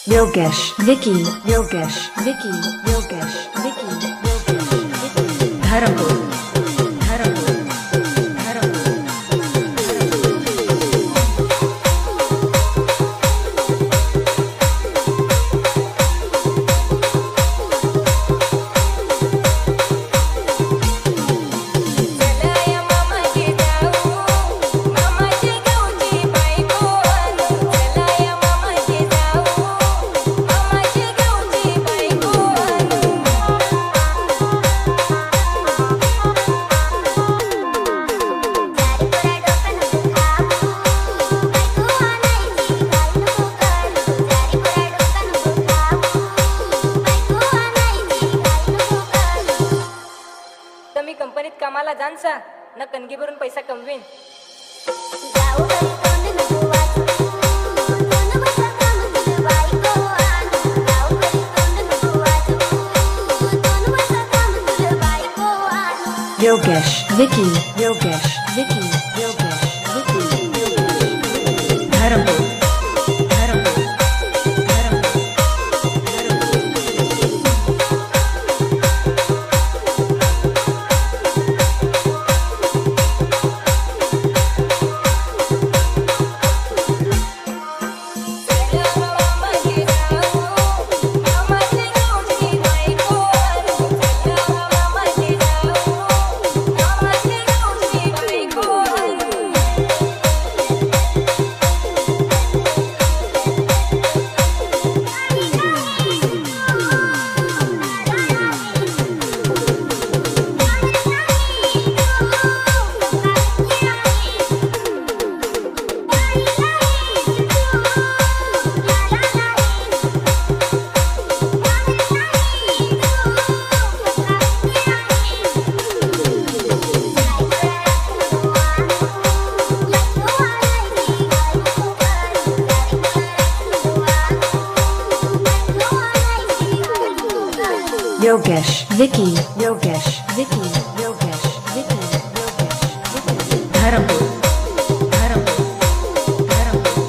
Yogesh, Vicky, Yogesh, Vicky, Yogesh, Vicky, Yogesh, Vicky. Dharampur, Dharampur, Dharampur. चलाया मामाचे जाऊ, मामाच्या गावची बायको आणू. चलाया मामाचे जाऊ, मामाच्या गावची बायको आणू. तुम्ही कंपनीत कामाला जाणसा ना कणगी भरून पैसा कमवीन. Yogesh, Vicky, Yogesh, Vicky, Yogesh, Vicky, Dharampur, Dharampur, Dharampur. मामाचे जाऊ, मामाच्या गावची बायको आणू. चलाया मामाचे जाऊ, मामाच्या गावची बायको आणू. Yogesh, Vicky, Yogesh, Vicky, Yogesh, Vicky, Yogesh, Vicky. Dharampur, Dharampur, Dharampur.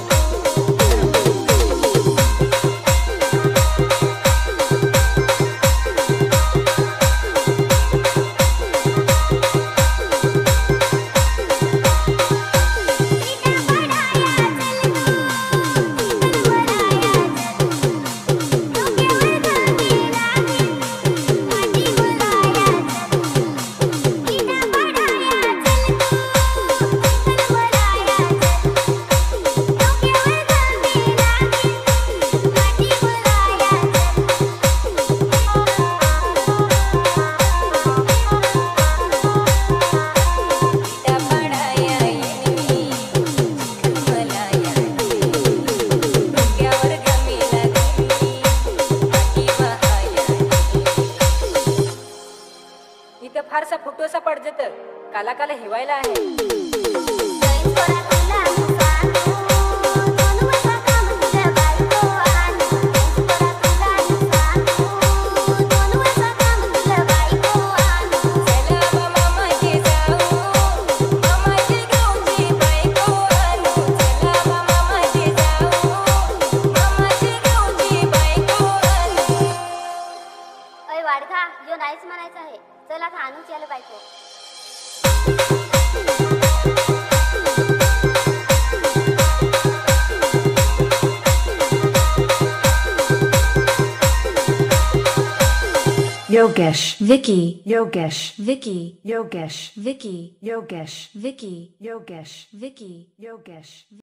इथं फारसा फुटोसा पडजत काला काला हिवायला आहे. चलावा मामाचे जाऊ, मामाच्या गावची बायको आणू. चलावा मामाचे जाऊ, मामाच्या गावची बायको आणू. अय वाडखा यो नाहीच म्हणायचं आहे. चल आता आणूच याला बायको. Yogesh, Vicky, Yogesh, Vicky, Yogesh, Vicky, Yogesh, Vicky, Yogesh, Vicky, Yogesh.